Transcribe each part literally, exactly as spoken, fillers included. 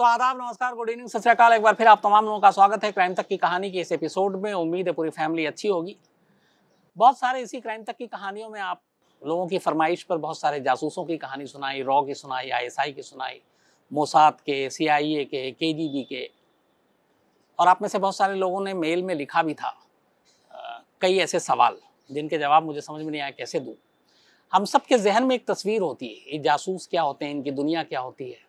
तो आदाब, नमस्कार, गुड इवनिंग, सत श्री अकाल। एक बार फिर आप तमाम लोगों का स्वागत है क्राइम तक की कहानी के इस एपिसोड में। उम्मीद है पूरी फैमिली अच्छी होगी। बहुत सारे इसी क्राइम तक की कहानियों में आप लोगों की फरमाइश पर बहुत सारे जासूसों की कहानी सुनाई, रॉ की सुनाई, आईएसआई की सुनाई, मोसाद के, सीआईए के, केजीबी के, और आप में से बहुत सारे लोगों ने मेल में लिखा भी था आ, कई ऐसे सवाल जिनके जवाब मुझे समझ में नहीं आया कैसे दूँ। हम सब के जहन में एक तस्वीर होती है, ये जासूस क्या होते हैं, इनकी दुनिया क्या होती है।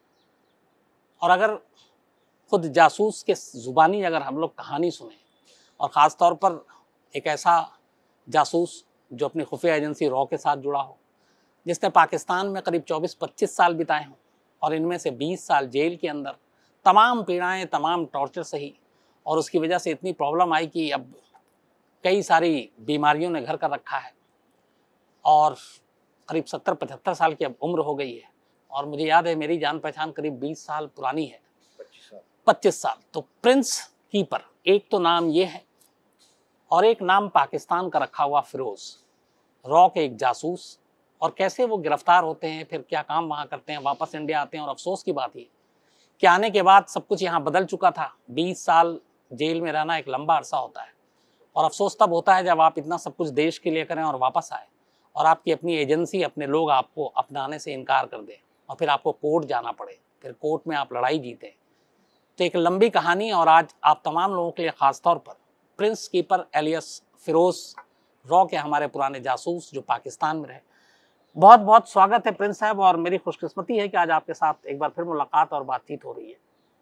और अगर खुद जासूस के ज़ुबानी अगर हम लोग कहानी सुने, और ख़ास तौर पर एक ऐसा जासूस जो अपनी खुफिया एजेंसी रॉ के साथ जुड़ा हो, जिसने पाकिस्तान में करीब चौबीस पच्चीस साल बिताए हों और इनमें से बीस साल जेल के अंदर तमाम पीड़ाएं, तमाम टॉर्चर सही, और उसकी वजह से इतनी प्रॉब्लम आई कि अब कई सारी बीमारियों ने घर कर रखा है और करीब सत्तर पचहत्तर साल की अब उम्र हो गई है। और मुझे याद है मेरी जान पहचान करीब बीस साल पुरानी है, पच्चीस साल। तो प्रिंस कीपर एक तो नाम ये है, और एक नाम पाकिस्तान का रखा हुआ फिरोज, रॉ के एक जासूस। और कैसे वो गिरफ्तार होते हैं, फिर क्या काम वहाँ करते हैं, वापस इंडिया आते हैं। और अफसोस की बात ये कि आने के बाद सब कुछ यहाँ बदल चुका था। बीस साल जेल में रहना एक लंबा अरसा होता है, और अफसोस तब होता है जब आप इतना सब कुछ देश के लिए करें और वापस आए और आपकी अपनी एजेंसी, अपने लोग आपको अपनाने से इनकार कर दें और फिर आपको कोर्ट जाना पड़े, फिर कोर्ट में आप लड़ाई जीतें। तो एक लंबी कहानी। और आज आप तमाम लोगों के लिए ख़ास तौर पर प्रिंस कीपर एलियस फिरोज, रॉ के हमारे पुराने जासूस जो पाकिस्तान में रहे, बहुत बहुत स्वागत है प्रिंस साहब। और मेरी खुशकिस्मती है कि आज आपके साथ एक बार फिर मुलाकात और बातचीत हो रही है।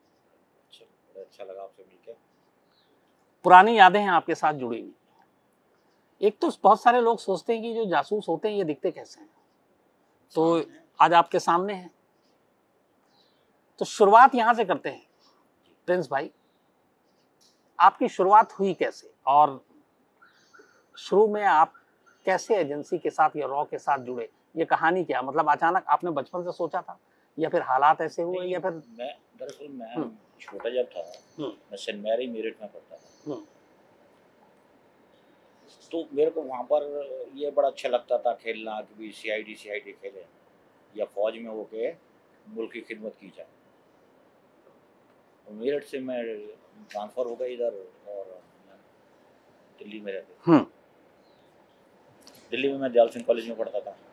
अच्छा लगा आपसे मिलकर। पुरानी यादें हैं आपके साथ जुड़ी हुई। एक तो बहुत सारे लोग सोचते हैं कि जो जासूस होते हैं ये दिखते कैसे हैं, तो आज आपके सामने हैं। तो शुरुआत यहाँ से करते हैं प्रिंस भाई, आपकी शुरुआत हुई कैसे, और शुरू में आप कैसे एजेंसी के साथ या रॉ के साथ जुड़े, ये कहानी क्या? मतलब अचानक आपने बचपन से सोचा था या फिर हालात ऐसे हुए, या फिर? मैं दरअसल मैं छोटा जब था मैं सेंट मैरी मेरठ में पढ़ता था, तो मेरे को वहाँ पर ये बड़ा अच्छा लगता था खेलना कि भी सी I D C I D खेले या फौज में होके मुल्क की खिदमत की जाए। मेरठ से मैं ट्रांसफ़र हो गया इधर और दिल्ली में रहते। दिल्ली में मैं दयाल सिंह कॉलेज में पढ़ता था।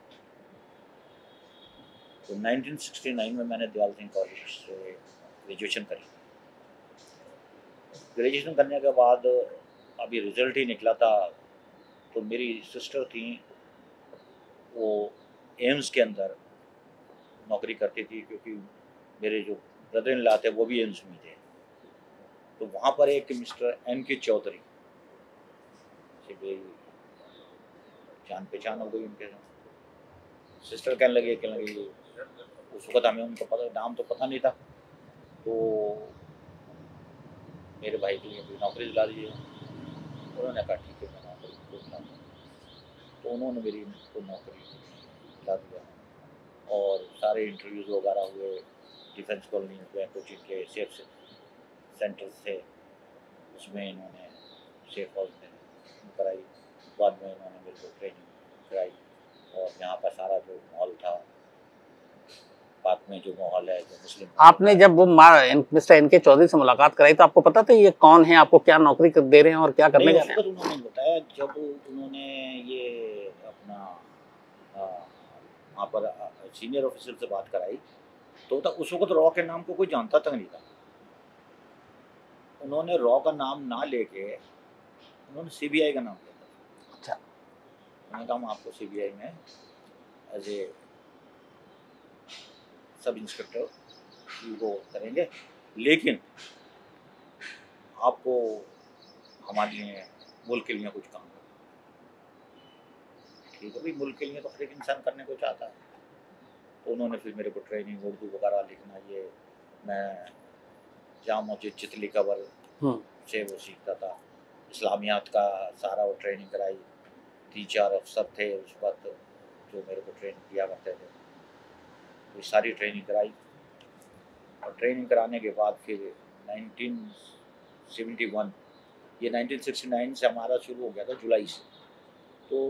तो उन्नीस सौ उनहत्तर में मैंने दयाल सिंह कॉलेज से ग्रेजुएशन करी। ग्रेजुएशन करने के बाद अभी रिज़ल्ट ही निकला था, तो मेरी सिस्टर थी, वो एम्स के अंदर नौकरी करती थी, क्योंकि मेरे जो ब्रदर इन लॉ थे वो भी एम्स में थे। तो वहाँ पर एक मिस्टर एन के चौधरी से मेरी जान पहचान हो गई उनके साथ। सिस्टर कहने लगे कहने लगे उस वक्त हमें उनको पता, नाम तो पता नहीं था, तो मेरे भाई को ये नौकरी दिला दीजिए। उन्होंने कहा ठीक है, मैं नौकरी को दिला दूँ। तो उन्होंने मेरी को नौकरी दिला दिया और सारे इंटरव्यूज़ वगैरह हुए डिफेंस कॉलोनी में, कोचिंग के सेफ सेंटर थे, उसमें इन्होंने सेफ हाउस में कराई। बाद में इन्होंने मेरे को ट्रेनिंग कराई, और यहाँ का सारा जो माहौल था, पाक में जो माहौल है, जो मुस्लिम। आपने जब वो मिस्टर एन के चौधरी से मुलाकात कराई तो आपको पता था ये कौन है, आपको क्या नौकरी कर दे रहे हैं और क्या करने जा रहे हैं? उन्होंने बताया, जब उन्होंने ये अपना वहाँ पर सीनियर ऑफिसर से बात कराई, तो था उस वक्त रॉ के नाम को कोई जानता तक नहीं था। उन्होंने रॉ का नाम ना लेके उन्होंने सी बी आई का नाम लिया। अच्छा। उन्होंने कहा हम आपको सी बी आई में एज ए सब इंस्पेक्टर वो करेंगे, लेकिन आपको हमारे लिए मुल्क के लिए कुछ काम करो। ठीक है भाई, मुल्क के लिए तो हर एक इंसान करने को चाहता है। तो उन्होंने फिर मेरे को ट्रेनिंग उर्दू वगैरह लिखना, ये मैं जाम मस्जिद चितली कबर से वो सीखता था, इस्लामियात का सारा वो ट्रेनिंग कराई। तीन चार अफसर थे उस वक्त जो मेरे को ट्रेनिंग दिया करते थे, तो सारी ट्रेनिंग कराई। और ट्रेनिंग कराने के बाद फिर नाइनटीन सेवेंटी वन, ये नाइनटीन सिक्सटी नाइन से हमारा शुरू हो गया था जुलाई से, तो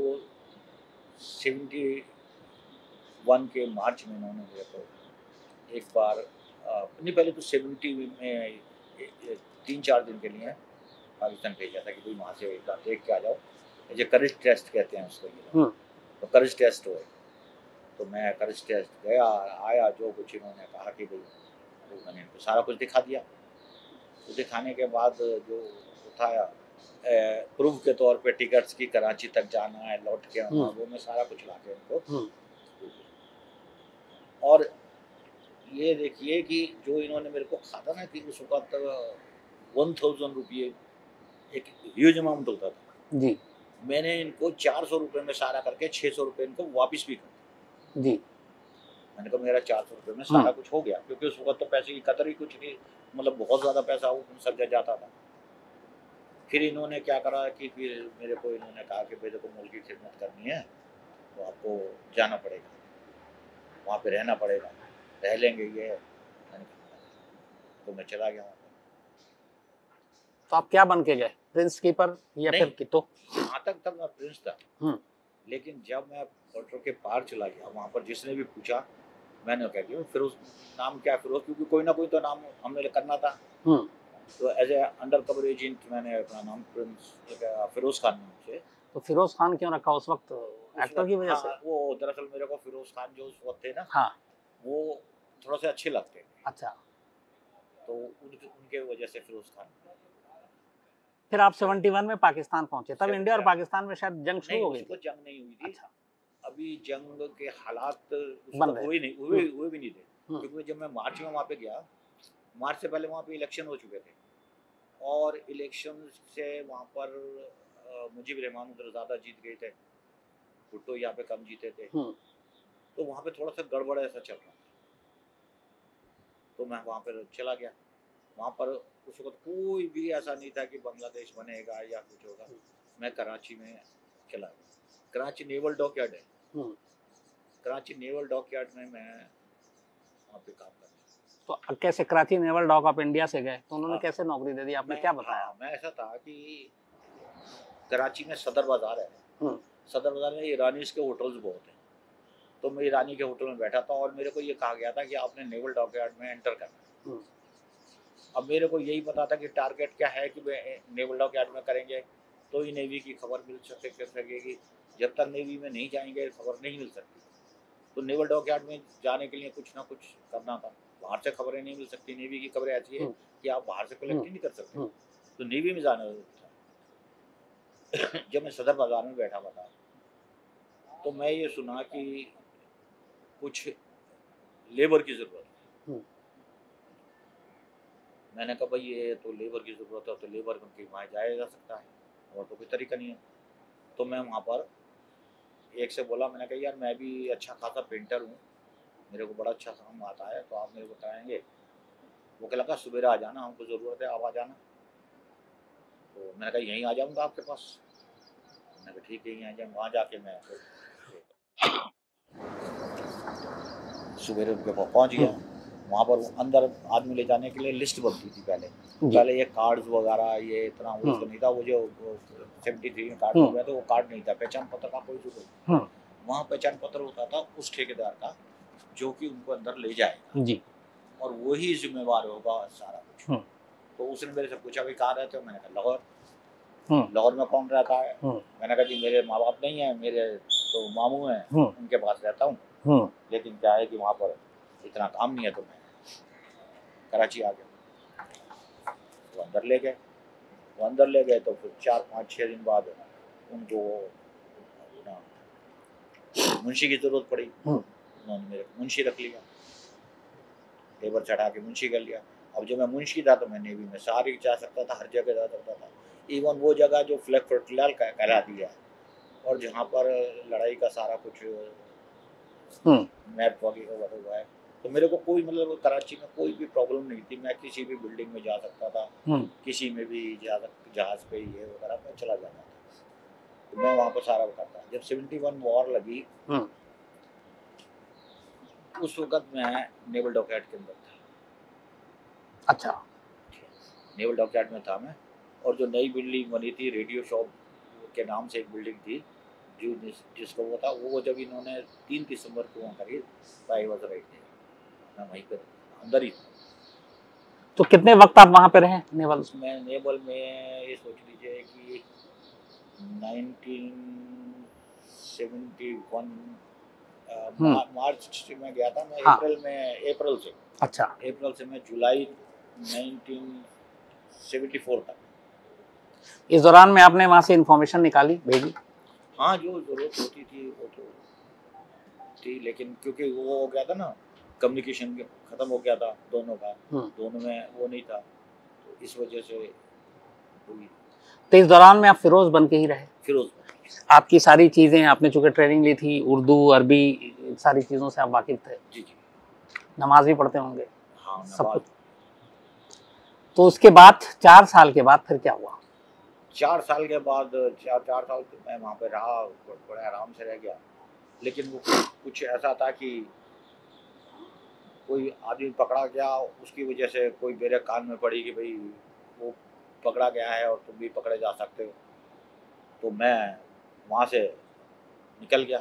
सेवेंटी वन के मार्च में उन्होंने मेरे को एक बार नहीं, पहले तो सेवेंटी में ए- ए- तीन चार दिन के लिए पाकिस्तान भेजा था कि भाई वहाँ से एक बार देख के आ जाओ, ये करेज टेस्ट कहते हैं उसको ये लोग। तो करेज टेस्ट हुए, तो मैं करेज टेस्ट गया, आया, जो कुछ इन्होंने कहा कि भाई, तो मैंने इनको सारा कुछ दिखा दिया। तो दिखाने के बाद जो उठाया प्रूफ के तौर पे टिकट्स की, कराची तक जाना है, लौट के आना, वो मैं सारा कुछ ला के इनको। और ये देखिए कि जो इन्होंने मेरे को कहा था ना कि उस वक्त वन थाउजेंड रुपये एक ह्यूज अमाउंट होता था जी, मैंने इनको चार सौ रुपये में सारा करके छः सौ रुपये इनको वापस भी कर जी। मैंने कहा मेरा चार सौ रुपये में सारा कुछ हो गया, क्योंकि उस वक्त तो पैसे की कदर ही कुछ नहीं, मतलब बहुत ज़्यादा पैसा सब जगह जाता था। फिर इन्होंने क्या करा कि फिर मेरे को इन्होंने कहा कि भाई देखो मुल्क की खिदमत करनी है तो आपको जाना पड़ेगा, वहाँ पे रहना पड़ेगा, रह लेंगे ये। तो मैं चला गया। तो आप क्या बन के गए, प्रिंस कीपर या फिर कितो? वहाँ तक तक मैं प्रिंस था, लेकिन जब मैं बॉर्डर के पार चला गया, वहाँ पर जिसने भी पूछा, मैंने कह दिया फिरोज, नाम क्या फिरोज, क्योंकि कोई ना कोई तो नाम हमने करना था। तो as a undercover agent मैंने अपना नाम प्रिंस फिरोज खान नाम से। तो फिरोज खान क्यों रखा उस वक्त? एक्टर की वजह से? वो दरअसल मेरे को फिरोज खान जो उस वक्त थे ना, हाँ, वो थोड़ा सा अच्छे लगते। अच्छा, तो उनके उनके वजह से फिरोज खान। फिर आप इकहत्तर में पाकिस्तान पहुंचे, तब इंडिया और पाकिस्तान में शायद जंग शुरू हो गई थी? जंग नहीं हुई थी। अच्छा। अभी जंग के हालात हुए नहीं, हुए हुए भी नहीं थे, क्योंकि जब मैं मार्च में वहाँ पे गया, मार्च से पहले वहाँ पे इलेक्शन हो चुके थे, और इलेक्शन से वहाँ पर मुजीब रहमान उधर ज़्यादा जीत गए थे, भुट्टो यहाँ पे कम जीते थे, तो वहाँ पे थोड़ा सा गड़बड़ ऐसा चल रहा था। तो मैं वहाँ पर चला गया। वहाँ पर उस वक्त कोई भी ऐसा नहीं था कि बांग्लादेश बनेगा या कुछ होगा। मैं कराची में चला गया। कराची नेवल डॉकयार्ड है, कराची नेवल डॉकयार्ड में मैं वहाँ पे काम करता। तो कैसे कराची नेवल डॉक आप इंडिया से गए, तो उन्होंने कैसे नौकरी दे दी, आपने क्या बताया? मैं ऐसा था कि कराची में सदर बाजार है, सदर बाजार में ईरानीज के होटल्स बहुत हैं, तो मैं ईरानी के होटल में बैठा था और मेरे को ये कहा गया था कि आपने नेवल डॉकयार्ड में एंटर करना है। अब मेरे को यही पता था कि टारगेट क्या है कि नेवल डॉकयार्ड में करेंगे तो ही नेवी की खबर मिल सके कर सकेगी, जब तक नेवी में नहीं जाएंगे खबर नहीं मिल सकती। तो नेवल डॉकयार्ड में जाने के लिए कुछ ना कुछ करना था, बाहर से खबरें नहीं मिल सकती, नेवी की खबरें ऐसी है कि आप बाहर से कलेक्ट ही नहीं कर सकते, तो नेवी में जाना था। जब मैं सदर बाजार में बैठा हुआ था तो मैं ये सुना कि कुछ लेबर की ज़रूरत है। मैंने कहा भाई ये तो लेबर की ज़रूरत है, तो लेबर के वहाँ जाया जा सकता है, और तो कोई तरीका नहीं है। तो मैं वहाँ पर एक से बोला, मैंने कहा यार मैं भी अच्छा खासा पेंटर हूँ, मेरे को बड़ा अच्छा काम आता है, तो आप मेरे को कराएंगे? वो क्या लगा सुबह आ जाना, हमको ज़रूरत है, आप आ जाना। तो मैंने कहा यहीं आ जाऊँगा आपके पास। मैंने कहा ठीक है, यहीं आ जाऊँ। वहाँ जाके मैं सुबह उनके पास पहुँच गया। वहाँ पर अंदर आदमी ले जाने के लिए लिस्ट बनती थी पहले, पहले ये कार्ड्स वगैरह ये इतना वो तो नहीं था, वो जो सेवेंटी थ्री में कार्ड हो गया तो वो कार्ड नहीं था, पहचान पत्र का कोई जरूरत। वहाँ पहचान पत्र होता था उस ठेकेदार का जो कि उनको अंदर ले जाएगा जी, और वही जिम्मेवार होगा सारा कुछ। तो उसने मेरे से पूछा भाई कहाँ रहते हो? मैंने कहा लाहौर। लाहौर में कौन रहता है? मैंने कहा जी मेरे माँ बाप नहीं है, मेरे तो मामू हैं, उनके पास रहता हूँ, लेकिन क्या है कि वहाँ पर इतना काम नहीं है, तो मैं कराची आ गया। वो अंदर ले गए, वो अंदर ले गए तो फिर चार पाँच छः दिन बाद उनको मुंशी की ज़रूरत पड़ी, उन्होंने मेरे मुंशी रख लिया, लेबर चढ़ा के मुंशी कर लिया। अब जब मैं मुंशी था तो मैं नेवी में सारी जा सकता था, हर जगह जा सकता था, इवन वो जगह जो फ्लैग फर्टिलाल कहलाती है और जहाँ पर लड़ाई का सारा कुछ मैप वगैरह हुआ है, तो मेरे को कोई मतलब कराची में कोई भी प्रॉब्लम नहीं थी, मैं किसी भी बिल्डिंग में जा सकता था, किसी में भी जा जहाज़ पे ये वगैरह मैं चला जाता था, तो मैं वहाँ पर सारा करता। जब सेवेंटी वन वॉर लगी उस वक्त मैं नेवल डॉकयार्ड के अंदर था। अच्छा, नेवल डॉकयार्ड में था मैं, और जो नई बिल्डिंग बनी थी रेडियो शॉप के नाम से एक बिल्डिंग थी जो जिस जिसको वो था, वो जब इन्होंने तीन दिसंबर को वहाँ करी, आई वॉज राइट, मैं वहीं पर अंदर ही था। तो कितने वक्त आप वहाँ पे रहे नेवल? मैं नेवल में ये सोच लीजिए कि नाइनटीन सेवेंटी वन मा, मार्च में गया था मैं। हाँ। अप्रैल में अप्रैल से अच्छा अप्रैल से मैं जुलाई नाइनटीन सेवेंटी फोर तक। इस दौरान में आपने वहाँ से इंफॉर्मेशन निकाली, भेजी? हाँ, जो जरूरत होती थी वो तो थी, लेकिन क्योंकि वो हो गया था ना, कम्युनिकेशन खत्म हो गया था दोनों का, दोनों में वो नहीं था, तो इस वजह से हुई। तो इस दौरान में आप फिरोज बन के ही रहे? फिरोज। आपकी सारी चीजें, आपने चूंकि ट्रेनिंग ली थी, उर्दू अरबी सारी चीजों से आप वाकिफ थे? जी जी। नमाज भी पढ़ते होंगे? हाँ, सब कुछ। तो उसके बाद चार साल के बाद फिर क्या हुआ? चार साल के बाद चार चार साल तो मैं वहाँ पे रहा, बड़े आराम से रह गया, लेकिन वो कुछ ऐसा था कि कोई आदमी पकड़ा गया, उसकी वजह से कोई मेरे कान में पड़ी कि भाई वो पकड़ा गया है और तुम भी पकड़े जा सकते हो, तो मैं वहाँ से निकल गया,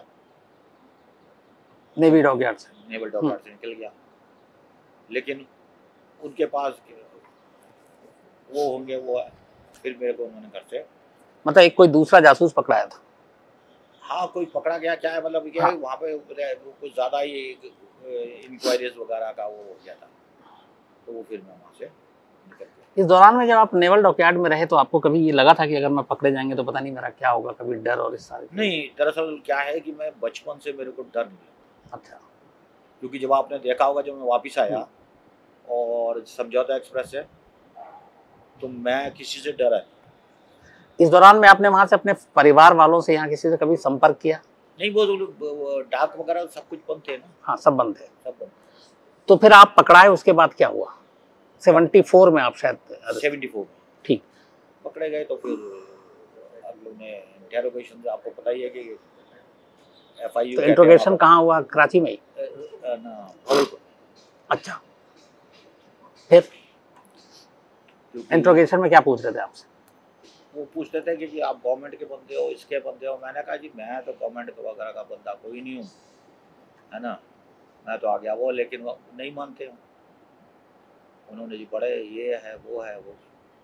नेवी डॉकयार्ड से। नेवल डॉकयार्ड से निकल गया। लेकिन उनके पास वो होंगे, वो फिर मेरे को उन्होंने घर से, मतलब एक कोई दूसरा जासूस पकड़ाया था? हाँ, कोई पकड़ा गया, क्या है मतलब क्या है, हाँ। वहाँ पे कुछ ज़्यादा ही इंक्वायरीज वगैरह का वो हो गया था, तो वो फिर मैं वहाँ से निकल गया। इस दौरान में जब आप नेवल डॉकयार्ड में रहे तो आपको कभी ये लगा था कि अगर मैं पकड़े जाएंगे तो पता नहीं मेरा क्या होगा, कभी डर और इस सारे? नहीं, दरअसल क्या है कि मैं बचपन से मेरे को डर नहीं लगा। अच्छा। क्योंकि जब आपने देखा होगा, जब मैं वापस आया और समझौता एक्सप्रेस से, तो मैं किसी से डरा नहीं। इस दौरान में आपने वहाँ से अपने परिवार वालों से, यहाँ किसी से कभी संपर्क किया? नहीं, वो डाक वगैरह सब कुछ बंद थे ना। हाँ, सब बंद थे। सब बंद। तो फिर आप पकड़ाए, उसके बाद क्या हुआ? सेवेंटी फोर में आप शायद? सेवेंटी फोर में। ठीक। पकड़े गए तो फिर आप लोग ने इंटेरोगेशन, आपको पता ही है कि एफ आई यू। तो इंट्रोगेशन कहाँ हुआ? कराची में ही? ना, भावलपुर। अच्छा, फिर इंट्रोगेशन में क्या पूछ रहे थे आपसे? वो पूछते थे कि जी आप गवर्नमेंट के बंदे हो, इसके बंदे हो। मैंने कहा जी मैं तो गवर्नमेंट के वगैरह का बंदा कोई नहीं हूँ, है ना, मैं तो आ गया वो। लेकिन वो नहीं मानते हो, उन्होंने जी बड़े ये है वो है वो,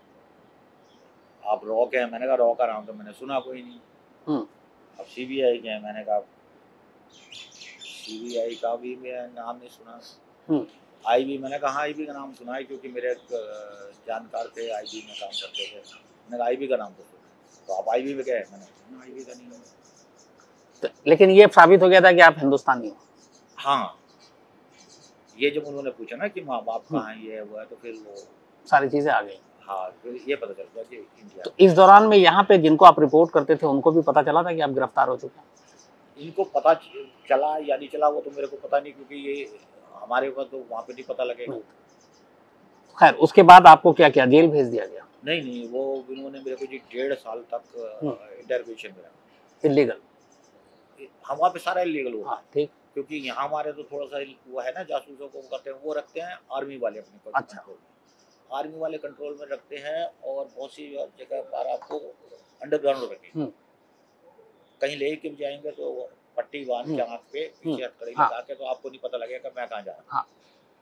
आप रॉ के हैं। मैंने कहा रॉ का नाम तो मैंने सुना कोई नहीं। अब सी बी आई के हैं, मैंने कहा सी बी आई का भी मैं नाम नहीं सुना। आई बी, मैंने कहा आई बी का नाम सुना है, क्योंकि मेरे जानकार थे आई बी में काम करते थे। मैंने कहा आई बी का नाम तो सुना, तो आप आई बी में गए? मैंने आई बी का नहीं है। लेकिन ये साबित हो गया था कि आप हिंदुस्तानी हो? हाँ, ये जब उन्होंने पूछा ना कि माँ बाप कहाँ है, ये वो है, तो फिर वो सारी चीजें आ गई। हाँ, फिर ये पता चल गया कि इंडिया। तो इस दौरान में यहाँ पे जिनको आप रिपोर्ट करते थे उनको भी पता चला था कि आप गिरफ्तार हो चुके हैं? इनको पता चला या नहीं चला वो तो मेरे को पता नहीं, क्योंकि ये हमारे पास तो वहाँ पे नहीं पता लगेगा। खैर, उसके बाद आपको क्या किया, जेल भेज दिया गया? नहीं नहीं, वो उन्होंने मेरे को जी डेढ़ साल तक इंटरोगेशन में रखा। इलीगल? हम वहाँ पे सारा इलीगल हुआ। हाँ, ठीक। क्योंकि यहाँ हमारे तो थोड़ा सा वो है ना, जासूसों को करते हैं, वो रखते हैं आर्मी वाले अपने को। अच्छा। आर्मी वाले कंट्रोल में रखते हैं, और बहुत सी जगह पर आपको अंडरग्राउंड रखेंगे। कहीं ले के जाएंगे तो पट्टी बांध के आँख पे पीछे हथकड़ी लगा के, तो आपको नहीं पता लगेगा मैं कहाँ जा रहा हूँ।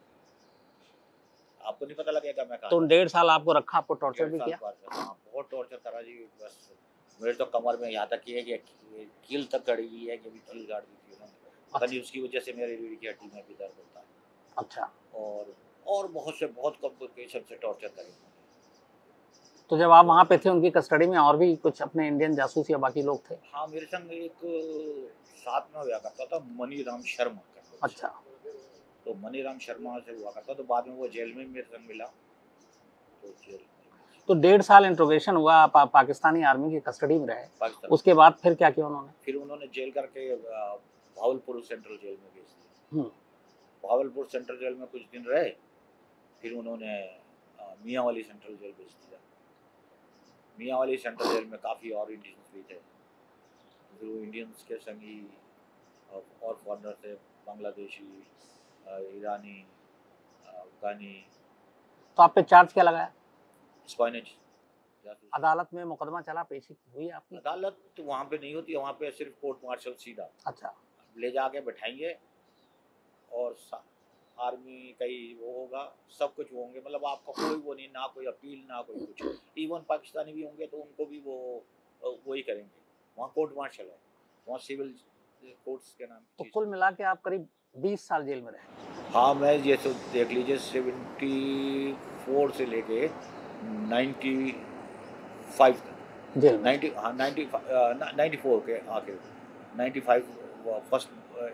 आपको नहीं पता लगेगा मैं कहाँ। तो डेढ़ साल आपको रखा, आपको टॉर्चर भी किया? हाँ, बहुत टॉर्चर करा जी। बस मेरे तो कमर में यहाँ तक है कि कील तक गड़ी हुई है, कि अभी कील गाड़ दी थी उन्होंने। पता नहीं उसकी वजह से मेरी रीढ़ की हड्डी में भी दर्द होता है। अच्छा। और और बहुत से बहुत कॉम्प्लिकेशन से टॉर्चर करेंगे। तो जब आप वहाँ पे थे उनकी कस्टडी में और भी कुछ अपने इंडियन जासूस या बाकी लोग थे? हाँ, मेरे संग एक साथ में हुआ करता था मनी राम शर्मा। अच्छा। तो मनी राम शर्मा से हुआ करता, तो बाद में वो जेल में मेरे संग मिला, तो जेल। तो डेढ़ साल इंट्रोगेशन हुआ, आप पा, पाकिस्तानी आर्मी की कस्टडी में रहे, उसके बाद फिर क्या किया उन्होंने? फिर उन्होंने जेल करके भावलपुर सेंट्रल जेल में भेज दिया। भावलपुर सेंट्रल जेल में कुछ दिन रहे, फिर उन्होंने मियाँ वाली सेंट्रल जेल भेज दिया। मियाँ वाली सेंट्रल जेल में काफ़ी और इंडियंस भी थे, जो इंडियंस के संगी और फॉरनर थे, बांग्लादेशी, ईरानी, अफगानी। तो आप पे चार्ज क्या लगाया? स्पाइनेज। अदालत में मुकदमा चला, पेशी हुई आपकी? अदालत तो वहाँ पे नहीं होती, वहाँ पे सिर्फ कोर्ट मार्शल सीधा। अच्छा। ले जाके बैठाएंगे और आर्मी कहीं वो होगा, सब कुछ वो होंगे, मतलब आपका कोई वो नहीं, ना कोई अपील ना कोई कुछ। इवन पाकिस्तानी भी होंगे तो उनको भी वो वो ही करेंगे। वहाँ कोर्ट मार्शल है, वहाँ सिविल कोर्ट्स के नाम। तो कुल मिला के आप करीब बीस साल जेल में रहे। हाँ, मैं ये तो देख लीजिए सेवेंटी फोर से लेके नाइन्टी फाइव तक जेल में। नाइन्टी हाँ नाइन्टी नाइन्टी फोर के आखिर नाइन्टी फाइव फर्स्ट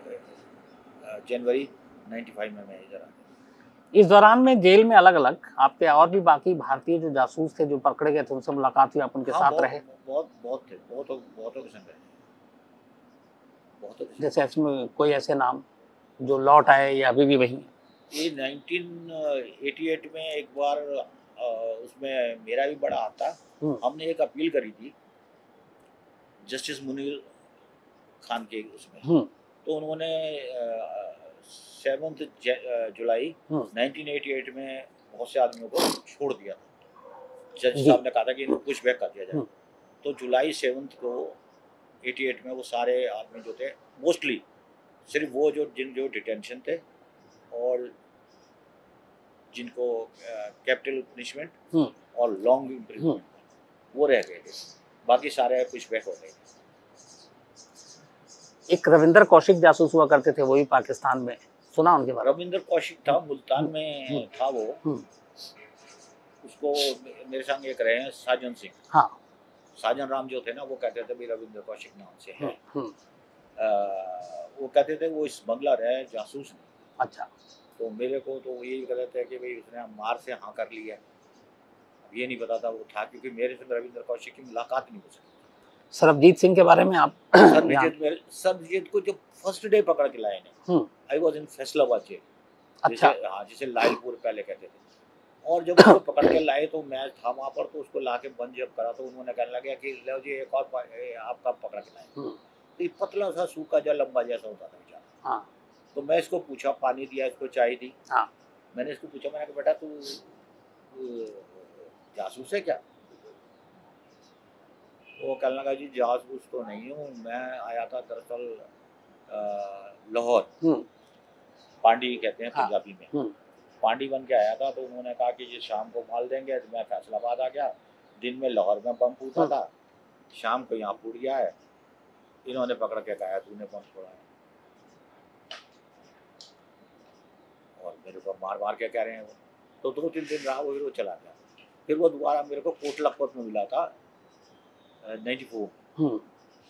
जनवरी नाइन्टी फाइव में मैं इधर आ गया। इस दौरान में जेल में अलग अलग आपके और भी बाकी भारतीय जो जासूस थे जो पकड़े गए थे उनसे मुलाकात हुई, आप उनके हाँ, साथ बहुत, रहे? बहुत बहुत थे, बहुत बहुतों के संग रहे, बहुतों के संग। जैसे इसमें कोई ऐसे नाम जो लौट आए या अभी भी वही? ये नाइन्टीन एटी एट में एक बार अ, उसमें मेरा भी बड़ा हाथ था। हमने एक अपील करी थी जस्टिस मुनीर खान के उसमें, तो उन्होंने सेवन्थ जुलाई नाइन्टीन एटी एट में बहुत से आदमियों को छोड़ दिया था। जज साहब ने कहा था कि इनको पुश बैक कर दिया जाए। तो जुलाई सेवन्थ को एटी एट में वो सारे आदमी जो थे, मोस्टली सिर्फ वो जो जिन जो डिटेंशन थे और जिनको कैपिटल पनिशमेंट और लॉन्ग इम्प्रिजनमेंट वो रह गए थे, बाकी सारे पुश बैक हो गए थे। एक रविंदर कौशिक जासूस हुआ करते थे, वो भी पाकिस्तान में, सुना उनके बारे में? रविंदर कौशिक था, मुल्तान में था वो। उसको मेरे संग एक रहे हैं साजन सिंह। हाँ, साजन राम जो थे ना, वो कहते थे भी रविंदर कौशिक नाम से है। आ, वो कहते थे वो स्मगलर है, जासूस है। अच्छा। तो मेरे को तो यही कहते थे कि भाई उसने मार से हाँ कर लिया। अब ये नहीं पता था वो था, क्योंकि मेरे से रविंदर कौशिक की मुलाकात नहीं हो सकी। सरबजीत सिंह के बारे में आप? सरबजीत मेरे सरबजीत को जो फर्स्ट डे पकड़ के लाए ने, I was in Faisalabad jail. अच्छा। हाँ, जिसे लालपुर पहले कहते थे। और जब उसको पकड़ के लाए तो मैं था वहाँ पर, तो उसको ला के बंद जब करा तो उन्होंने कहने लगे कि लो जी एक और आप कब पकड़ के लाए। तो ये पतला सा सूखा जा लंबा जैसा होता था बेचारा। हाँ। तो मैं इसको पूछा, पानी दिया, इसको चाय दी। हाँ। मैंने इसको पूछा, मैंने कहा बेटा तू जासूस है क्या? वो कहने लगा जी जासूस तो नहीं हूँ, मैं आया था दरअसल लाहौर, पांडी कहते हैं पंजाबी में, पांडी बन के आया था। तो उन्होंने कहा कि जी शाम को माल देंगे। तो मैं फैसलाबाद आ गया, दिन में लाहौर में बम फूटा था, शाम को यहाँ फूट गया है, इन्होंने पकड़ के कहा तूने बम फोड़ा है, और मेरे को मार मार के कह रहे हैं वो। तो दो तीन दिन रहा वो, फिर वो चला गया। फिर वो दोबारा मेरे को कोट लखपत में मिला था नाइन्टी फोर।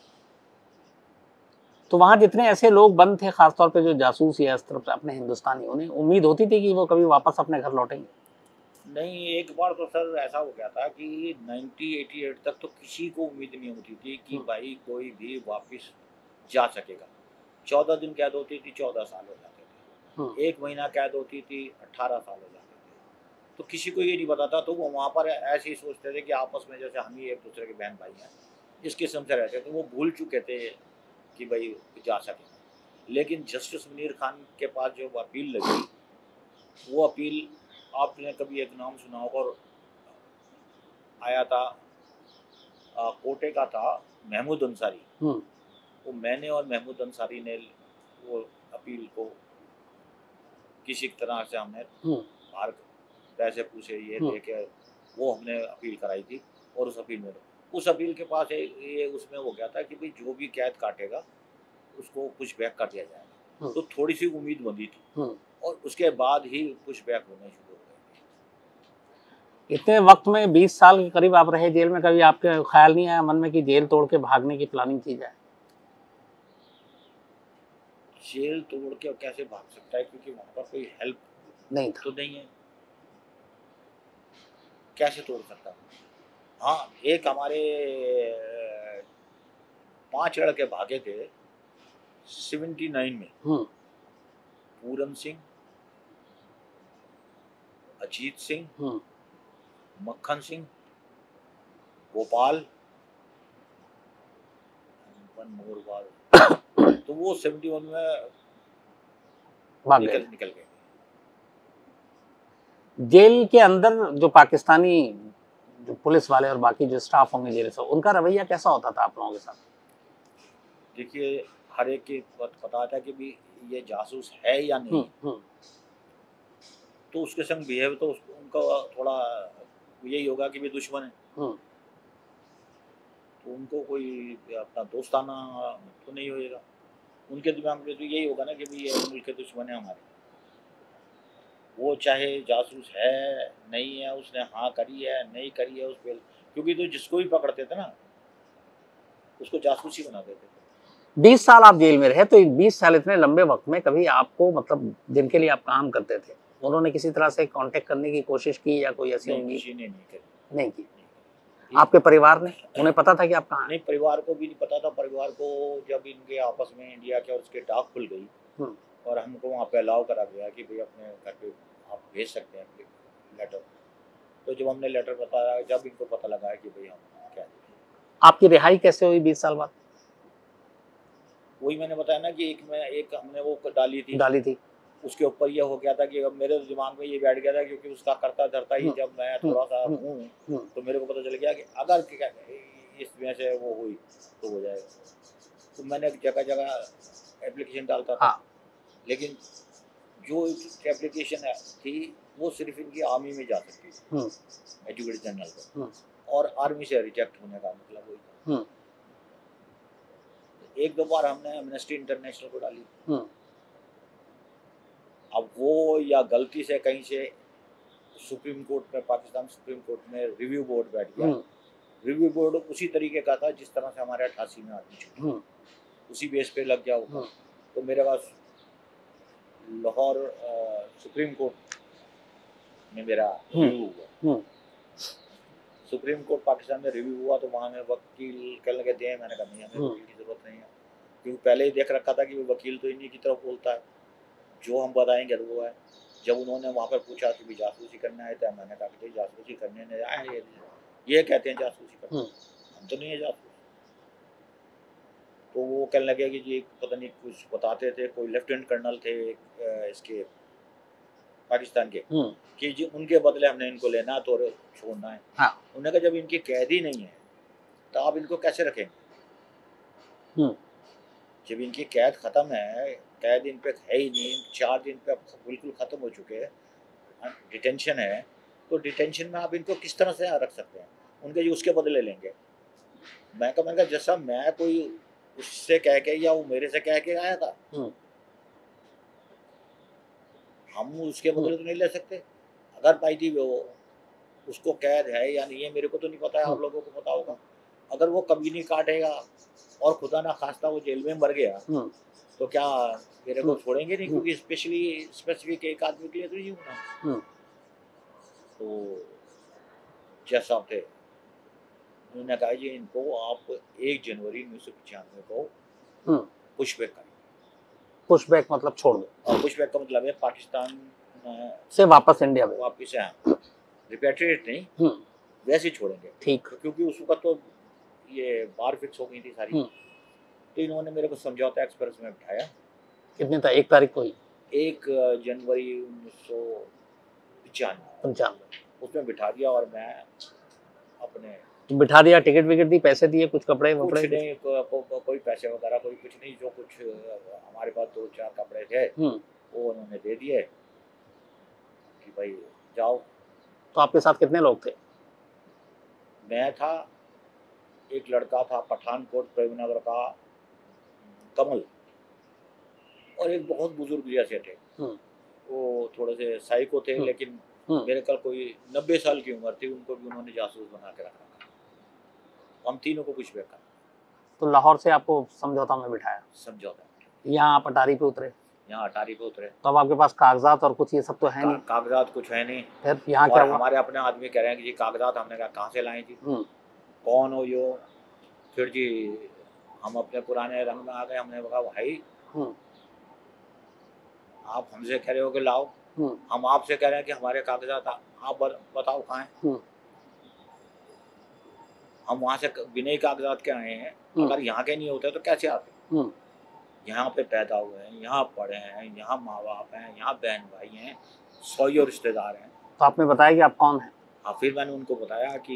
तो वहाँ जितने ऐसे लोग बंद थे, खासतौर पे जो जासूस या इस तरफ से अपने हिंदुस्तानी, उन्हें उम्मीद होती थी कि वो कभी वापस अपने घर लौटेंगे? नहीं, एक बार तो सर ऐसा हो गया था कि नाइन्टी एटी एट तक तो किसी को उम्मीद नहीं होती थी कि भाई कोई भी वापस जा सकेगा। चौदह दिन कैद होती थी, चौदह साल हो जाते थे। एक महीना कैद होती थी, अट्ठारह साल हो जाते थे। तो किसी को ये नहीं पता था। तो वो वहाँ पर ऐसे ही सोचते थे कि आपस में जैसे हम ही एक दूसरे के बहन भाई हैं, इस किस्म से रहते थे। वो भूल चुके थे कि भाई जा सकेंगे। लेकिन जस्टिस मुनीर खान के पास जो अपील लगी, वो अपील आपने कभी एक नाम सुना होगा, आया था आ, कोटे का था महमूद अंसारी। वो मैंने और महमूद अंसारी ने वो अपील को किसी तरह से हमने बाहर पैसे पूछे ये लेके वो हमने अपील कराई थी। और उस अपील में उस अपील के पास ये उसमें हो गया था कि भाई जो भी कैद काटेगा उसको पुश बैक कर दिया जाएगा। तो थोड़ी सी उम्मीद बंधी थी, और उसके बाद ही पुश बैक होने शुरू हो गए। इतने वक्त में बीस साल के करीब आप रहे जेल में, कभी आपके ख्याल नहीं आया मन में कि जेल तोड़ के भागने की प्लानिंग की जाए? जेल तोड़ के कैसे भाग सकता है, क्योंकि वहाँ पर कोई हेल्प नहीं तो नहीं है, कैसे तोड़ सकता? हाँ, एक हमारे पांच लड़के भागे थे सेवेंटी नाइन में, पूरन सिंह, अजीत सिंह, मक्खन सिंह, गोपाल, वन मोर वाल। तो वो सेवेंटी वन में निकल निकल गए। जेल के अंदर जो पाकिस्तानी जो पुलिस वाले और बाकी जो स्टाफ होंगे जेल से, उनका रवैया कैसा होता था आप लोगों के साथ? देखिए, हर एक की पता था कि भी ये जासूस है या नहीं। तो उसके संग बिहेव तो उसको उनका थोड़ा यही होगा कि भी दुश्मन है, हम्म, तो उनको कोई अपना दोस्ताना तो नहीं होएगा। उनके दिमाग में तो यही होगा ना कि भाई ये मुल्क के दुश्मन है हमारे। वो चाहे जासूस है नहीं है, उसने हाँ करी है नहीं करी है उस पर, क्योंकि तो जिसको भी पकड़ते थे ना उसको जासूस ही बना देते थे। बीस साल आप जेल में रहे, तो बीस साल इतने लंबे वक्त में कभी आपको, मतलब जिनके लिए आप काम करते थे, उन्होंने किसी तरह से कांटेक्ट करने की कोशिश की या कोई ऐसी नहीं, उम्मीद? किसी ने नहीं करी। नहीं की। नहीं। आपके परिवार ने, उन्हें पता था कि आप कहाँ हैं? नहीं, परिवार को भी नहीं पता था। परिवार को जब इनके आपस में इंडिया के और उसके डाक खुल गई हम्म, और हमको वहाँ पे अलाउ करा गया कि भाई अपने घर पे आप भेज सकते हैं लेटर, तो जब हमने लेटर बताया, जब इनको पता लगा कि भाई हम क्या, आपकी रिहाई कैसे हुई बीस साल बाद? वही मैंने बताया ना कि एक में एक हमने वो डाली थी, डाली थी। उसके ऊपर ये हो गया था कि अब मेरे दिमाग में ये बैठ गया था, क्योंकि उसका करता धरता ही हम्म, जब मैं हम्म, थोड़ा सा हम्म, हूँ हम्म, तो मेरे को पता चल गया कि अगर क्या इसमें से वो हुई तो हो जाएगा। तो मैंने जगह जगह एप्लीकेशन डालता था, हाँ, लेकिन जो एप्लीकेशन थी वो सिर्फ इनकी आर्मी में जा सकती थी, हम्म, एजुकेटेड जनरल को, हम्म, और आर्मी से रिजेक्ट होने का मतलब वही था। हम्म, एक दो बार हमने एमनेस्टी इंटरनेशनल को डाली, हम्म, अब वो या गलती से कहीं से सुप्रीम कोर्ट में, पाकिस्तान सुप्रीम कोर्ट में रिव्यू बोर्ड बैठ गया। हम्म, रिव्यू बोर्ड उसी तरीके का था जिस तरह से हमारे अट्ठासी में आदमी छूटे, हम्म, उसी बेस पे लग गया होगा। हम्म, तो मेरे पास लाहौर अ, सुप्रीम कोर्ट में मेरा हम्म, रिव्यू हुआ। हम्म, सुप्रीम कोर्ट पाकिस्तान में रिव्यू हुआ तो वहाँ में वकील कहने लगे थे, मैंने कहा नहीं, हमें हम्म, वकील की जरूरत नहीं है, क्योंकि पहले ही देख रखा था कि वो वकील तो इन्हीं की तरफ बोलता है, जो हम बताएंगे वो है। जब उन्होंने वहाँ पर पूछा कि भी जासूसी करने आए थे, मैंने कहा कि जासूसी करने नहीं आए, ये ये कहते हैं जासूसी करने, हम्म, हम तो नहीं है जासूस। तो वो कहने लगे कि जी पता नहीं कुछ बताते थे, कोई लेफ्टिनेंट कर्नल थे अ, इसके पाकिस्तान के, हम्म, कि जी उनके बदले हमने इनको लेना है तो छोड़ना है। हाँ, उन्होंने कहा जब इनकी कैद ही नहीं है तो आप इनको कैसे रखेंगे? हम्म, जब इनकी कैद खत्म है, कैद इन पे है ही नहीं, चार दिन पे बिल्कुल खत्म हो चुके हैं, डिटेंशन है, तो डिटेंशन में आप इनको किस तरह से रख सकते हैं? उनके जी उसके बदले लेंगे। मैं कहा, मैंने कहा जैसा मैं कोई उससे कह के या वो मेरे से कह के आया था, हम्म, हम उसके हम्म, बदले तो नहीं ले सकते। अगर भाई थी वो उसको कैद है या नहीं है मेरे को तो नहीं पता है, आप हम्म, लोगों को पता होगा। अगर वो कभी नहीं काटेगा और खुदा ना खास्ता वो जेल में मर गया हम्म, तो क्या मेरे को हम्म, छोड़ेंगे नहीं? हम्म, क्योंकि स्पेशली स्पेसिफिक एक आदमी के लिए तो नहीं होना। हम्म, तो जैसा थे उन्होंने कहा जी इनको आप एक जनवरी उन्नीस सौ पचानवे को हम्म, पुशबैक करें। पुशबैक मतलब छोड़ दो, और पुशबैक का मतलब है पाकिस्तान अ, से वापस इंडिया में। वापिस आए, रिपेट्रिएट नहीं, हम्म, वैसे ही छोड़ेंगे। ठीक। तो क्योंकि उस वक्त तो ये बार फिक्स हो गई थी सारी। हम्म, तो इन्होंने मेरे को समझौता एक्सप्रेस में बिठाया कितने था, एक तारीख को ही? एक जनवरी उन्नीस सौ पचानवे पंचानवे। उसमें बिठा दिया, और मैं अपने तो बिठा दिया, टिकट विकेट दी, पैसे दिए, कुछ कपड़े कुछ वपड़े? नहीं, को, को, को, कोई पैसे वगैरह कोई कुछ नहीं, जो कुछ हमारे पास दो चार कपड़े थे हम्म, वो उन्होंने दे दिए कि भाई जाओ। तो आपके साथ कितने लोग थे? मैं था, एक लड़का था पठानकोट प्रेमनगर का कमल, और एक बहुत बुजुर्ग जैसे थे, हम्म, वो थोड़े से साइको थे, हम्म, लेकिन हम्म, मेरे कल कोई नब्बे साल की उम्र थी, उनको भी उन्होंने जासूस बना के रखा था। हम तीनों को कुछ बेकार तो लाहौर से आपको समझौता में बिठाया, समझौता। यहाँ आप अटारी पे उतरे, यहाँ अटारी पे उतरे, तो अब आपके पास कागजात और कुछ ये सब तो है का, नहीं, कागजात कुछ है नहीं। फिर यहाँ क्या और हुआ? हमारे अपने आदमी कह रहे हैं कि जी कागजात, हमने कहा कहाँ से लाए जी, हम्म, कौन हो यो? फिर जी हम अपने पुराने रंग में आ गए, हमने कहा भाई हम्म, आप हमसे कह रहे हो कि लाओ, हम्म, हम आपसे कह रहे हैं कि हमारे कागजात आ- आप बताओ कहाँ हैं। हम्म, हम वहाँ से बिना ही कागजात के आए हैं, हम्म, अगर यहाँ के नहीं होते तो कैसे आते? हम्म, यहाँ पे पैदा हुए हैं, यहाँ पढ़े हैं, यहाँ माँ बाप हैं, यहाँ बहन भाई हैं, सौ रिश्तेदार हैं। तो आपने बताया कि आप कौन हैं? हाँ, फिर मैंने उनको बताया कि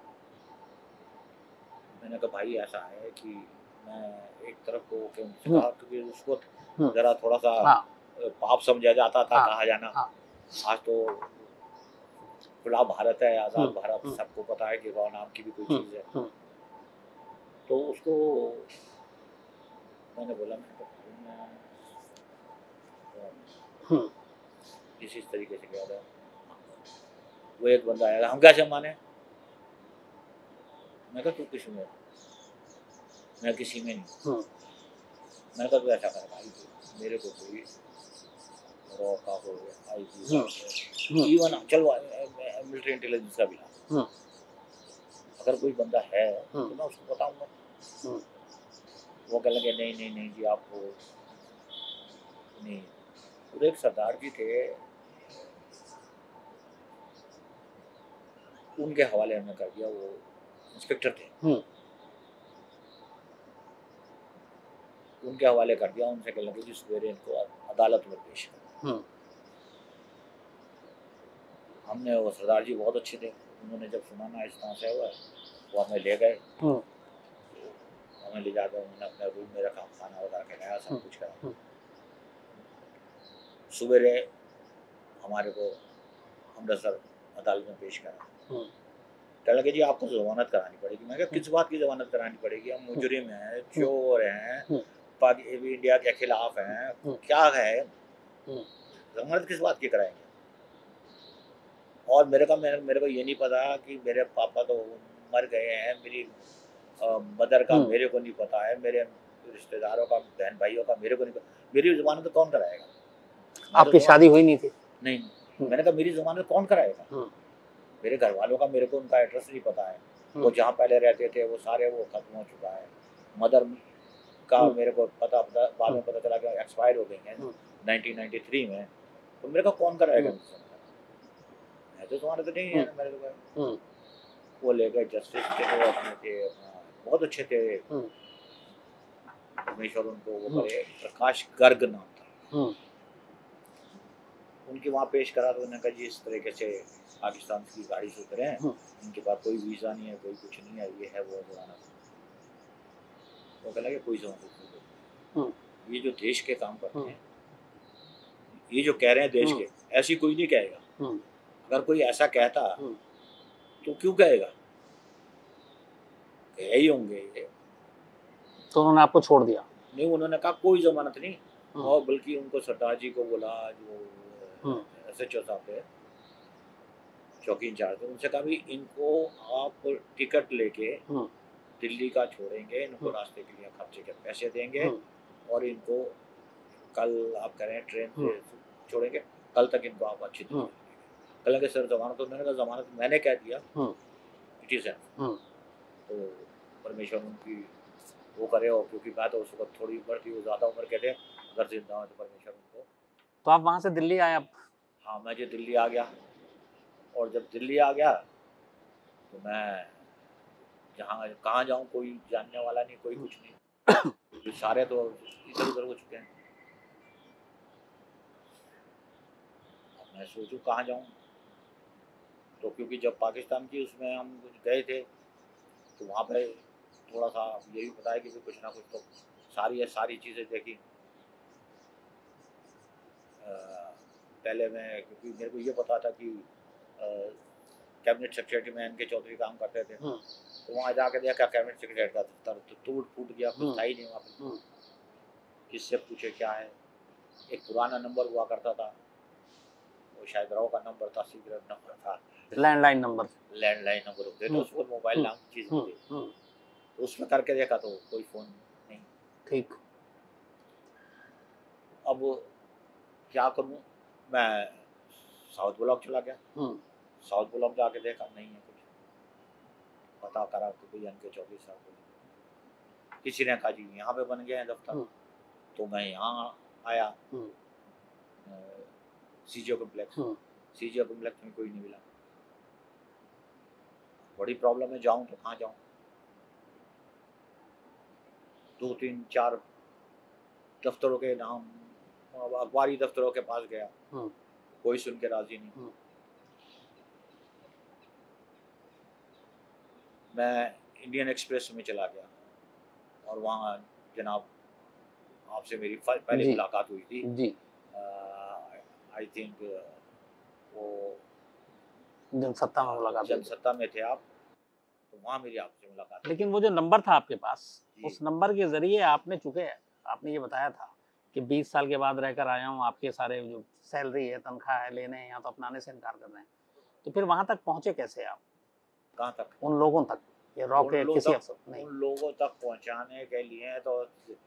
मैंने कहा भाई ऐसा है कि मैं एक तरफ को के उनसे हम्म, कहा, क्योंकि उसको हम्म, ज़रा थोड़ा सा हाँ, पाप समझा जाता था हाँ, कहा जाना। हाँ, आज तो खुला भारत है, आज़ाद हम्म, भारत, हम्म, सबको पता है कि रॉ नाम की भी कोई हम्म, चीज़ है। हम्म, तो उसको मैंने बोला, मैं तो मैं हम्म, इस इस तरीके से गया था। वो एक बंदा आएगा, हम कैसे माने? मैं कहा तू किसी में, मैं किसी में नहीं। हम्म, मैंने कहा तू ऐसा कर भाई, तू मेरे को कोई रॉ का हो गया, आई पी का हम्म, हो गया, हम्म, इवन चलो मिलिट्री इंटेलिजेंस का भी ला, हम्म, अगर कोई बंदा है हम्म, तो मैं उसको बताऊंगा। हम्म, वो कह लगे नहीं नहीं नहीं जी आपको नहीं। और एक सरदार जी थे, उनके हवाले हमने कर दिया, वो इंस्पेक्टर थे, हम्म, उनके हवाले कर दिया। उनसे कह लगे जी सवेरे इनको अदालत में पेश कर। हम्म, हमने, वो सरदार जी बहुत अच्छे थे, उन्होंने जब सुना ना इस तरह से हुआ, वो हमें ले गए। हम्म, हमें ले जाकर उन्होंने अपने रूम में रखा, खाना वगैरह खिलाया, सब कुछ करा। हम्म, सवेरे हमारे को अमृतसर अदालत में पेश करा। हम्म, कह लगे जी आपको जमानत करानी पड़ेगी। मैं कहा किस बात की जमानत करानी पड़ेगी? हम मुजरिम हैं, चोर हैं, हम्म, पाक इंडिया के खिलाफ हैं, हम्म, क्या है, हम्म, जमानत किस बात की कराएंगे? और मेरे का मेरे, मेरे को ये नहीं पता कि मेरे पापा तो मर गए हैं, मेरी मदर का हम्म, मेरे को नहीं पता है, मेरे रिश्तेदारों का, बहन भाइयों का मेरे को नहीं पता, मेरी जमानत तो कौन कराएगा? मैं तो आपकी शादी हुई नहीं थी? नहीं, हम्म, मैंने कहा मेरी जमानत कौन कराएगा? हम्म, मेरे घर वालों का मेरे को उनका एड्रेस नहीं पता है, वो हम्म, जहाँ पहले रहते थे वो सारे वो खत्म हो चुका है। मदर का हम्म, मेरे को पता पता बाद में हम्म, पता चला कि एक्सपायर हो गई हैं हम्म, नाइनटीन नाइंटी थ्री में। तो मेरे को कौन कराएगा? हम्म, मैं तो तुम्हारे तो नहीं है हम्म, ना मेरे को। हम्म, वो ले गए जस्टिस थे, वो अपने थे, अपना बहुत अच्छे थे हम्म, परमेश्वर, उनको वो हम्म, करे, प्रकाश गर्ग नाम था हम्म, उनके। वहाँ पेश करा तो उन्होंने कहा जी इस तरीके से पाकिस्तान की गाड़ी से उतरे हैं, हम्म, इनके पास कोई वीज़ा नहीं है, कोई कुछ नहीं है, ये है वो जमाना। वो कह लगे कोई जमानत नहीं, हम्म, ये जो देश के काम करते हम्म, हैं, ये जो कह रहे हैं देश हम्म, के, ऐसी कोई नहीं कहेगा। हम्म, अगर कोई ऐसा कहता हम्म, तो क्यों कहेगा? कहे ही होंगे ये। तो उन्होंने आपको छोड़ दिया? नहीं, उन्होंने कहा कोई जमानत नहीं। हम्म, और बल्कि उनको सरदार जी को बोला, जो हम्म, एस एच ओ साहब थे, चौकी इंचार्ज थे, उनसे कहा भी इनको आप टिकट लेके हम्म, दिल्ली का छोड़ेंगे, इनको हम्म, रास्ते के लिए खर्चे के पैसे देंगे, हम्म, और इनको कल आप करें ट्रेन हम्म, से छोड़ेंगे, कल तक इनको आप अच्छी हम्म, दिल्ली कल के सर जमानत। तो मैंने कहा जमानत मैंने कह दिया, हम्म, इट इज़ है। हम्म, तो परमेश्वर उनकी वो करे, और क्योंकि मैं तो उस वक्त थोड़ी उम्र थी, वो ज़्यादा उम्र के थे, अगर जिंदा हो तो परमेश्वर उनको। तो आप वहाँ से दिल्ली आए अब? हाँ, मैं जो दिल्ली आ गया, और जब दिल्ली आ गया तो मैं जहाँ कहाँ जाऊँ, कोई जानने वाला नहीं, कोई कुछ नहीं, तो सारे तो इधर उधर हो चुके हैं। अब मैं सोचूं कहाँ जाऊँ, तो क्योंकि जब पाकिस्तान की उसमें हम कुछ गए थे, तो वहाँ पे थोड़ा सा यही बताया कि भी कुछ ना कुछ तो सारी सारी चीज़ें देखी। अ, पहले मैं, क्योंकि मेरे को ये पता था कि कैबिनेट सेक्रेटरी में एन के चौधरी काम करते थे, हम्म, तो वहाँ जाके देखा कैबिनेट सेक्रेटरी का दफ्तर तो टूट फूट गया, कुछ हम्म, था ही नहीं वहाँ पे। हम्म, किससे पूछे क्या है? एक पुराना नंबर हुआ करता था, वो शायद राव का नंबर था, सीक्रेट नंबर था, लैंडलाइन नंबर? लैंडलाइन नंबर होते थे, हम्म, उस पर मोबाइल हम्म, नाम की चीज़ नहीं हम्म, थी। हम्म, तो उसमें करके देखा तो कोई फ़ोन नहीं। ठीक। अब क्या करूँ? मैं साउथ ब्लॉक चला गया, हम्म, साउथ ब्लॉक जाके देखा नहीं है कुछ, पता करा तो कोई एन के चौधरी साहब को, किसी ने कहा जी यहाँ पे बन गया है दफ्तर। हम्म, तो मैं यहाँ आया, हम्म, सी जी ओ कम्प्लेक्स, हम्म, सी जी ओ कम्प्लेक्स में कोई नहीं मिला। बड़ी प्रॉब्लम है, जाऊँ तो कहाँ जाऊँ? दो तीन चार दफ्तरों के नाम, अखबारी दफ्तरों के पास गया, हम्म, कोई सुन के राजी नहीं। हम्म, मैं इंडियन एक्सप्रेस में चला गया, और वहाँ जनाब आपसे मेरी फ- पहली जी, मुलाकात हुई थी, जी, आई थिंक वो जनसत्ता में मुलाकात हुई थी। जनसत्ता में थे आप, तो वहाँ मेरी आपसे मुलाकात हुई। लेकिन वो जो नंबर था आपके पास, जी। उस नंबर के जरिए आपने, चूंकि आपने ये बताया था कि बीस साल के बाद रहकर आया हूँ, आपके सारे जो सैलरी है, तनख्वाह है, लेने हैं, यहाँ तो अपनाने से इनकार कर रहे हैं, तो फिर वहां तक पहुंचे कैसे आप? कहाँ तक? उन लोगों तक, ये रॉ उन के लोगों किसी तक अफसर नहीं? उन लोगों तक पहुँचाने के लिए तो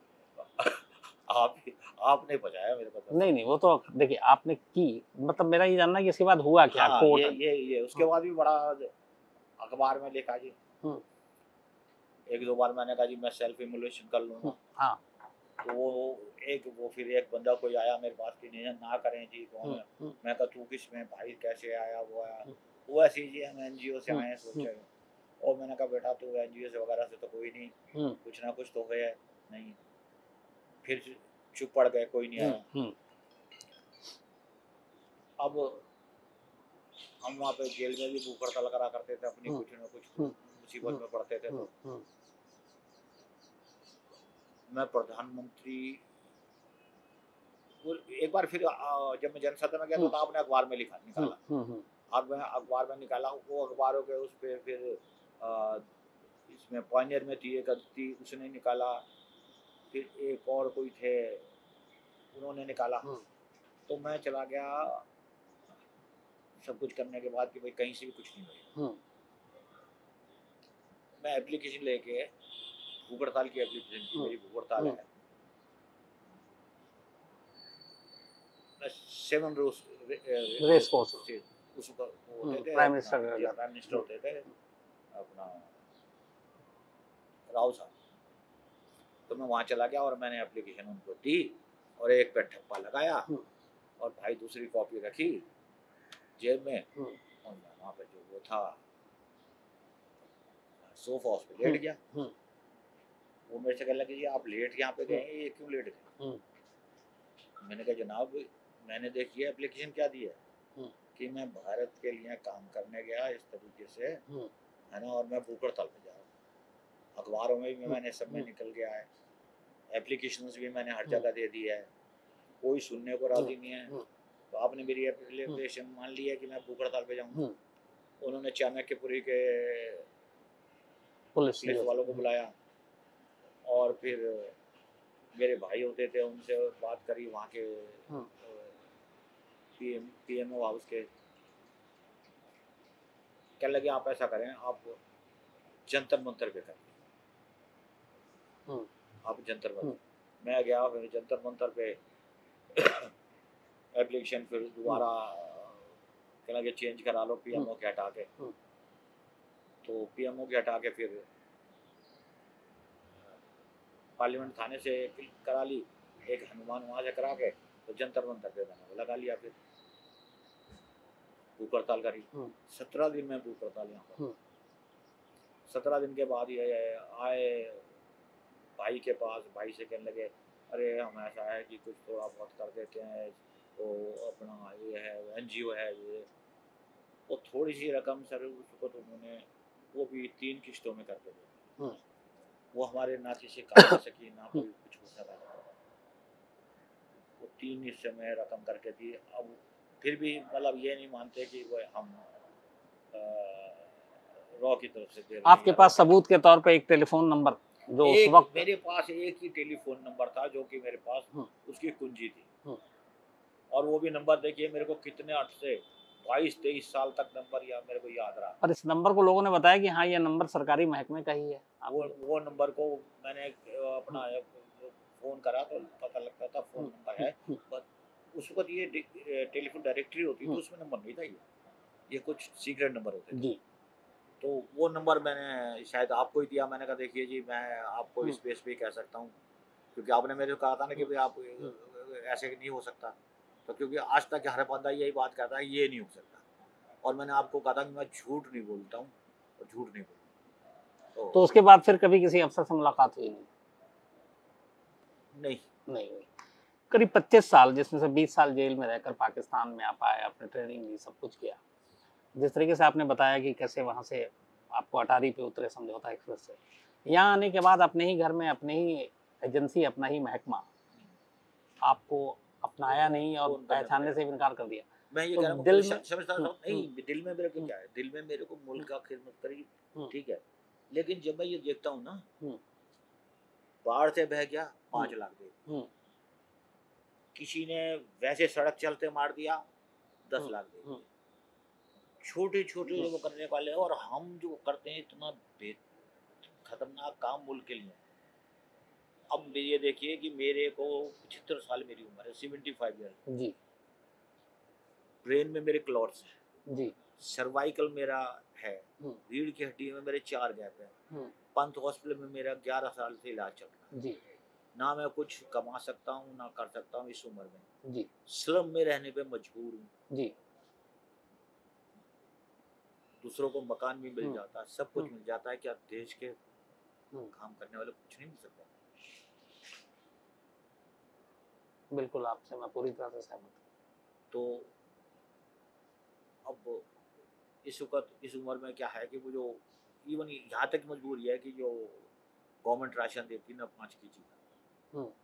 आप ही आपने पहुँचाया मेरे पास। नहीं नहीं, वो तो देखिए आपने की, मतलब मेरा ये जानना है कि इसके बाद हुआ क्या? हाँ, कोर्ट? ये ये ये उसके बाद भी बड़ा अखबार में लिखा जी। हम्म, एक दो बार मैंने कहा जी मैं सेल्फ इमुलेशन कर लूँगा, हम्म, हाँ, तो वो एक वो फिर एक बंदा कोई आया मेरे पास कि नहीं ना करें जी, कौन हम्म, है? हम्म, मैं कहा तू किस में भाई, कैसे आया वो आया? हम्म, वो ऐसे ही जी हम एनजीओ से हम्म, आए हैं सोचे हैं। और मैंने कहा बेटा तू एनजीओ से वगैरह से तो कोई नहीं, हम्म, कुछ ना कुछ तो है नहीं। फिर चुप पड़ गए, कोई नहीं हम्म, आया। हम्म, अब हम वहाँ पे जेल में भी भूख हड़ताल करा करते थे अपनी, हम्म, कुछ ना कुछ हम्म, मुसीबत में पड़ते थे। हम्म, तो हम्म, मैं प्रधानमंत्री वो एक बार फिर आ, जब मैं जनसत्ता में गया था हम्म, तो आपने अखबार में लिखा निकाला, हम्म, हम्म, अब मैं अखबार में निकाला, वो अखबारों के उस पर फिर आ, इसमें पॉइनियर में थी एक थी उसने निकाला, फिर एक और कोई थे उन्होंने निकाला। हम्म, तो मैं चला गया सब कुछ करने के बाद कि भाई कहीं से भी कुछ नहीं हुआ। हम्म, मैं एप्लीकेशन लेके भूख हड़ताल की एप्लीकेशन की, मेरी भूख हड़ताल हम्म, है, मैं सेवन रोज रेस कोर्स, उस वो होते थे प्राइम अपना, मिनिस्टर जो प्राइम मिनिस्टर होते थे अपना राव साहब, तो मैं वहाँ चला गया और मैंने एप्लीकेशन उनको दी और एक पे ठप्पा लगाया और भाई दूसरी कॉपी रखी जेब में, और मैं वहाँ पे जो वो था सोफा उस पर लेट गया। वो मेरे से कहने लगे जी आप लेट यहाँ पे गए, ये क्यों लेट गए? मैंने कहा जनाब मैंने देखिए एप्लीकेशन क्या दी है कि मैं भारत के लिए काम करने गया इस तरीके से, है ना, और मैं भूख हड़ताल पे जा रहा हूँ, अखबारों में भी मैंने सब में निकल गया है, एप्लीकेशंस भी मैंने हर जगह दे दी है, कोई सुनने को राजी नहीं है, तो आपने मेरी एप्लीकेशन मान ली है कि मैं भूख हड़ताल पे जाऊँ। उन्होंने चाणक्यपुरी के पुलिस वालों को बुलाया और फिर मेरे भाई होते थे उनसे बात करी, वहाँ के पीएम पीएमओ हाउस के, क्या लगे आप ऐसा करें आप जंतर मंतर पे करें, आप जंतर मंतर। मैं गया फिर जंतर मंतर पे एप्लीकेशन फिर दोबारा क्या लगे चेंज करा लो पीएमओ के हटा के, तो पीएमओ के हटा के फिर पार्लियामेंट थाने से करा ली, एक हनुमान वहाँ से करा के तो जंतर मंतर पे मैंने लगा लिया, फिर भूख हड़ताल करी सत्रह दिन में भूख हड़ताल यहाँ पर। सत्रह दिन के बाद ये आए भाई के पास, भाई से कहने लगे अरे हम ऐसा है कि कुछ थोड़ा बहुत कर देते हैं, तो अपना ये है एनजीओ है ये, वो थोड़ी सी रकम सर उसको तो उन्होंने वो भी तीन किस्तों में करके दे, वो हमारे ना किसी काम कर सकी ना कोई कुछ हो सका, वो तीन हिस्से में रकम करके दी। अब फिर भी मतलब ये नहीं मानते कि वो हम रॉ की तरफ से दे रहे हैं। आपके पास सबूत के तौर पे एक टेलीफोन नंबर जो उस वक्त? मेरे पास एक ही टेलीफोन नंबर था जो कि मेरे पास उसकी कुंजी थी, और वो भी नंबर देखिए मेरे को कितने अर्थ से बाईस तेईस साल तक नंबर या मेरे को याद रहा। और इस नंबर को लोगों ने बताया कि हाँ ये नंबर सरकारी महकमे का ही है? वो वो नंबर को मैंने अपना फोन करा तो पता लगता था फोन नंबर है, बस उस वक्त ये टेलीफोन डायरेक्टरी होती थी उसमें नंबर नहीं था, ये ये कुछ सीक्रेट नंबर होते थे। तो वो नंबर मैंने शायद आपको ही दिया, मैंने कहा देखिए जी मैं आपको इस बेस पे कह सकता हूँ, क्योंकि आपने मेरे को कहा था ना कि भाई आप ऐसे नहीं हो सकता, तो क्योंकि आज तक हर बंदा यही बात कहता है ये नहीं हो सकता, और मैंने आपको कहा था कि मैं झूठ नहीं बोलता हूँ और झूठ नहीं बोलता। तो, तो उसके बाद फिर कभी किसी अफसर से मुलाकात हुई नहीं? नहीं नहीं हुई। करीब पच्चीस साल, जिसमें से बीस साल जेल में रहकर पाकिस्तान में आप आए, आपने ट्रेनिंग ली, सब कुछ किया, जिस तरीके से आपने बताया कि कैसे वहाँ से आपको अटारी पे उतरे समझौता एक्सप्रेस से, यहाँ आने के बाद अपने ही घर में अपने ही एजेंसी, अपना ही महकमा आपको अपनाया नहीं और पहचानने से इनकार कर दिया, मैं ये तो कह रहा हूँ दिल कोई में- श- समझता हम्म, हूँ नहीं, दिल में मेरे को हम्म, क्या है, दिल में मेरे को मुल्क का खिदमत करी, हम्म, ठीक है, लेकिन जब मैं ये देखता हूँ ना, हम्म, बाढ़ से बह गया पाँच हम्म, लाख दे दिए, हम्म, किसी ने वैसे सड़क चलते मार दिया दस हम्म, लाख दे हम्म, दिए, छोटे छोटे हम्म, जो करने वाले हैं, और हम जो करते हैं इतना बे खतरनाक काम मुल्क के लिए। अब ये देखिए कि मेरे को पचहत्तर साल मेरी उम्र है, सेवेंटी फाइव ईयर, जी ब्रेन में मेरे क्लॉट्स हैं, जी सर्वाइकल मेरा है, हम्म, रीढ़ की हड्डी में मेरे चार गैप है, हम्म, पंत हॉस्पिटल में मेरा ग्यारह साल से इलाज चल रहा है, जी ना मैं कुछ कमा सकता हूँ ना कर सकता हूँ इस उम्र में, जी स्लम में रहने पे मजबूर हूँ, जी दूसरों को मकान भी मिल हम्म, जाता है, सब कुछ हम्म, मिल जाता है, क्या देश के हम्म, काम करने वाले को कुछ नहीं मिल सकता? बिल्कुल आपसे मैं पूरी तरह से सहमत हूँ। तो अब इस वक्त इस उम्र में क्या है कि वो जो इवन यहाँ तक मजबूरी है कि जो गवर्नमेंट राशन देती है ना पाँच के जी का, हम्म,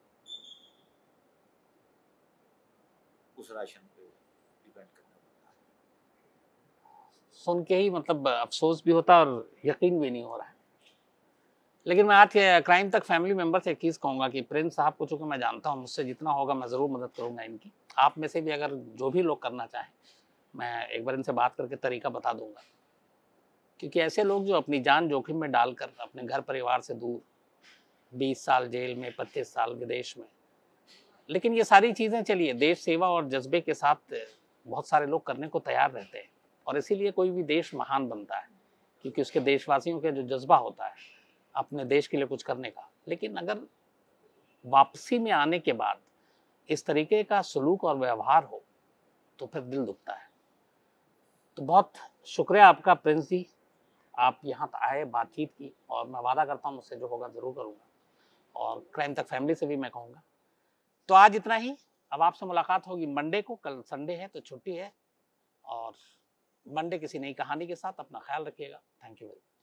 उस राशन पे डिपेंड करना पड़ता है। सुन के ही मतलब अफसोस भी होता है और यकीन भी नहीं हो रहा है। लेकिन मैं आज के क्राइम तक फैमिली मेंबर से एक चीज़ कहूँगा कि प्रिंस साहब को चूँकि मैं जानता हूँ, मुझसे जितना होगा मैं ज़रूर मदद करूँगा इनकी। आप में से भी अगर जो भी लोग करना चाहें, मैं एक बार इनसे बात करके तरीका बता दूंगा। क्योंकि ऐसे लोग जो अपनी जान जोखिम में डालकर अपने घर परिवार से दूर, बीस साल जेल में, पच्चीस साल विदेश में, लेकिन ये सारी चीज़ें चलिए देश सेवा और जज्बे के साथ बहुत सारे लोग करने को तैयार रहते हैं, और इसीलिए कोई भी देश महान बनता है, क्योंकि उसके देशवासियों के जो जज्बा होता है अपने देश के लिए कुछ करने का। लेकिन अगर वापसी में आने के बाद इस तरीके का सलूक और व्यवहार हो तो फिर दिल दुखता है। तो बहुत शुक्रिया आपका प्रिंस जी, आप यहाँ आए, बातचीत की, और मैं वादा करता हूँ मुझसे जो होगा ज़रूर करूँगा, और क्राइम तक फैमिली से भी मैं कहूँगा। तो आज इतना ही। अब आपसे मुलाकात होगी मंडे को, कल संडे है तो छुट्टी है, और मंडे किसी नई कहानी के साथ। अपना ख्याल रखिएगा। Thank you very much.